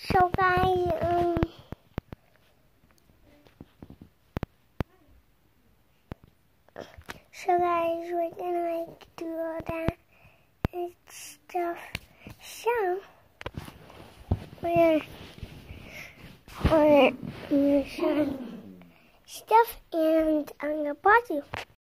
So guys, we're gonna do all that and stuff. So we're show stuff, and I'm gonna pause you.